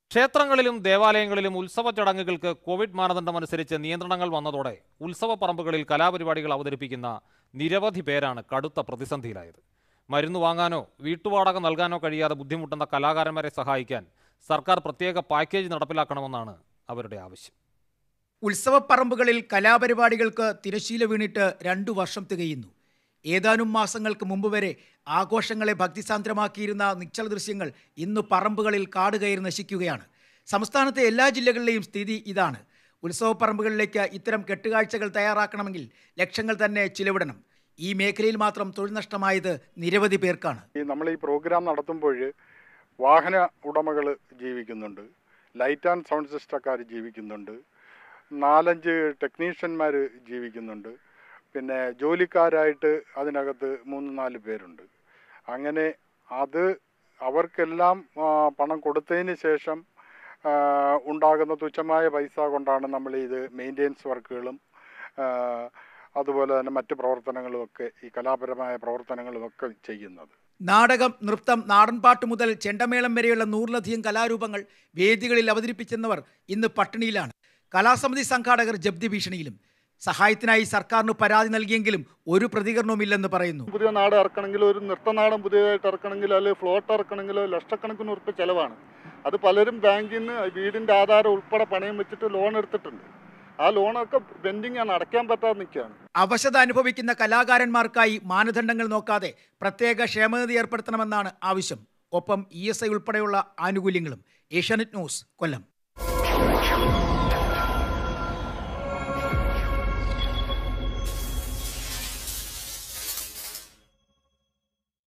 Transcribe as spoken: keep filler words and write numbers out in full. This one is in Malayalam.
ക്ഷേത്രങ്ങളിലും ദേവാലയങ്ങളിലും ഉത്സവ ചടങ്ങുകൾക്ക് കോവിഡ് മാനദണ്ഡമനുസരിച്ച് നിയന്ത്രണങ്ങൾ വന്നതോടെ ഉത്സവ പറമ്പുകളിൽ കലാപരിപാടികൾ അവതരിപ്പിക്കുന്ന നിരവധി പേരാണ് കടുത്ത പ്രതിസന്ധിയിലായത്. മരുന്ന് വാങ്ങാനോ വീട്ടുവാടക നൽകാനോ കഴിയാതെ ബുദ്ധിമുട്ടുന്ന കലാകാരന്മാരെ സഹായിക്കാൻ സർക്കാർ പ്രത്യേക പാക്കേജ് നടപ്പിലാക്കണമെന്നാണ് അവരുടെ ആവശ്യം. ഉത്സവപ്പറമ്പുകളിൽ കലാപരിപാടികൾക്ക് തിരശ്ശീല വീണിട്ട് രണ്ടു വർഷം തികയുന്നു. ഏതാനും മാസങ്ങൾക്ക് മുമ്പ് വരെ ആഘോഷങ്ങളെ ഭക്തിസാന്ദ്രമാക്കിയിരുന്ന നിശ്ചല ദൃശ്യങ്ങൾ ഇന്ന് പറമ്പുകളിൽ കാടുകയറി നശിക്കുകയാണ്. സംസ്ഥാനത്തെ എല്ലാ ജില്ലകളിലെയും സ്ഥിതി ഇതാണ്. ഉത്സവപ്പറമ്പുകളിലേക്ക് ഇത്തരം കെട്ടുകാഴ്ചകൾ തയ്യാറാക്കണമെങ്കിൽ ലക്ഷങ്ങൾ തന്നെ ചിലവിടണം. ഈ മേഖലയിൽ മാത്രം തൊഴിൽ നഷ്ടമായത് നിരവധി പേർക്കാണ്. നമ്മൾ ഈ പ്രോഗ്രാം നടത്തുമ്പോൾ വാഹന ഉടമകൾ ജീവിക്കുന്നുണ്ട്, ലൈറ്റ് ആൻഡ് സൗണ്ട് സിസ്റ്റക്കാർ ജീവിക്കുന്നുണ്ട്, നാലഞ്ച് ടെക്നീഷ്യന്മാർ ജീവിക്കുന്നുണ്ട്, പിന്നെ ജോലിക്കാരായിട്ട് അതിനകത്ത് മൂന്ന് നാല് പേരുണ്ട്. അങ്ങനെ അത് അവർക്കെല്ലാം പണം കൊടുത്തതിന് ശേഷം ഉണ്ടാകുന്ന തുച്ഛമായ പൈസ കൊണ്ടാണ് നമ്മൾ ഇത് മെയിൻ്റെനൻസ് വർക്കുകളും അതുപോലെ തന്നെ മറ്റ് പ്രവർത്തനങ്ങളുമൊക്കെ ഈ കലാപരമായ പ്രവർത്തനങ്ങളുമൊക്കെ ചെയ്യുന്നത്. നാടകം, നൃത്തം, നാടൻപാട്ട് മുതൽ ചെണ്ടമേളം വരെയുള്ള നൂറിലധികം കലാരൂപങ്ങൾ വേദികളിൽ അവതരിപ്പിച്ചെന്നവർ ഇന്ന് പട്ടിണിയിലാണ്. കലാസമിതി സംഘാടകർ ജപ്തി ഭീഷണിയിലും. സഹായത്തിനായി സർക്കാരിന് പരാതി നൽകിയെങ്കിലും ഒരു പ്രതികരണവുമില്ലെന്ന് പറയുന്നു. പുതിയ നാട് ഇറക്കണമെങ്കിലോ ഒരു നൃത്തനാടൻ പുതിയതായിട്ട് ഇറക്കണമെങ്കിലോ അല്ലെങ്കിൽ ഫ്ലോട്ട് ഇറക്കണമെങ്കിലോ ലക്ഷക്കണക്കിന് ഉറുപ്പിക ചെലവാണ്. അത് പലരും ബാങ്കിൽ നിന്ന് വീടിൻ്റെ ആധാരം ഉൾപ്പെടെ പണയം വെച്ചിട്ട് ലോൺ എടുത്തിട്ടുണ്ട്. ആ ലോണൊക്കെ പെൻഡിങ് ആണ്, അടയ്ക്കാൻ പറ്റാതെ നിൽക്കുകയാണ്. അവശത അനുഭവിക്കുന്ന കലാകാരന്മാർക്കായി മാനദണ്ഡങ്ങൾ നോക്കാതെ പ്രത്യേക ക്ഷേമനിധി ഏർപ്പെടുത്തണമെന്നാണ് ആവശ്യം. ഒപ്പം ഇ എസ് ഐ ഉൾപ്പെടെയുള്ള ആനുകൂല്യങ്ങളും. ഏഷ്യാനെറ്റ് ന്യൂസ്, കൊല്ലം.